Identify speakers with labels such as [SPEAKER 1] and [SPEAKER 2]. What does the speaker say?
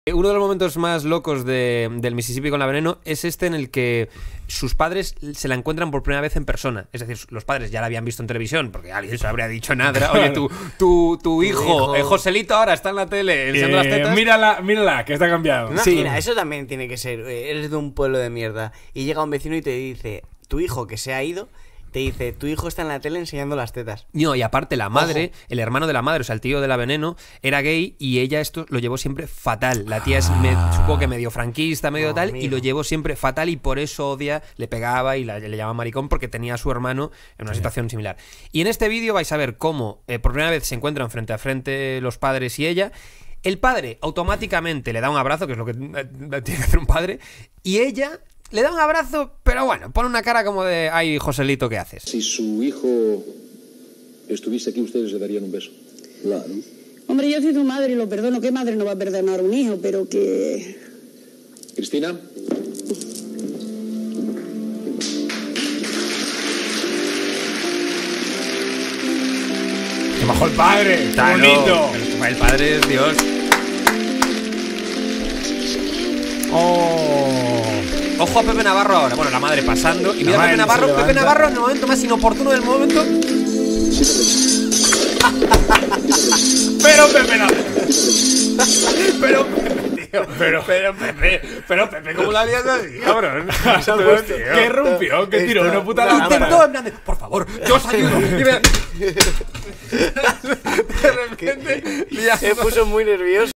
[SPEAKER 1] Uno de los momentos más locos del Mississippi con la Veneno es este en el que sus padres se la encuentran por primera vez en persona. Es decir, los padres ya la habían visto en televisión, porque alguien se habría dicho nada. Oye, tu hijo, Joselito, ahora está en la tele enseñando las tetas.
[SPEAKER 2] Mírala, que está cambiado.
[SPEAKER 3] No, sí. Mira, eso también tiene que ser. Eres de un pueblo de mierda y llega un vecino y te dice, tu hijo que se ha ido, te dice, tu hijo está en la tele enseñando las tetas.
[SPEAKER 1] No, y aparte la madre, el hermano de la madre, o sea, el tío de la Veneno, era gay y ella esto lo llevó siempre fatal. La tía es, supongo que medio franquista, medio tal, amigo. Y lo llevó siempre fatal y por eso odia, le pegaba y le llamaba maricón porque tenía a su hermano en una situación similar. Y en este vídeo vais a ver cómo por primera vez se encuentran frente a frente los padres y ella. El padre automáticamente le da un abrazo, que es lo que tiene que hacer un padre, y ella le da un abrazo, pero bueno, pone una cara como de, ay, Joselito, ¿qué haces?
[SPEAKER 4] Si su hijo estuviese aquí, ustedes le darían un beso.
[SPEAKER 5] Claro. Hombre, yo soy su madre y lo perdono. ¿Qué madre no va a perdonar a un hijo? Pero que...
[SPEAKER 4] Cristina.
[SPEAKER 2] ¡Qué bajo el padre! ¡Está bonito!
[SPEAKER 1] El padre es Dios. Ojo a Pepe Navarro ahora. Bueno, la madre pasando. Y mira a Pepe Navarro. Pepe Navarro en el momento más inoportuno del momento.
[SPEAKER 2] Pero Pepe Navarro. Pero Pepe, ¿cómo la lías así, cabrón? ¿Qué rompió? ¿Qué tiró? Una puta lámpara.
[SPEAKER 1] Por favor, yo os ayudo. De repente
[SPEAKER 3] se puso muy nervioso.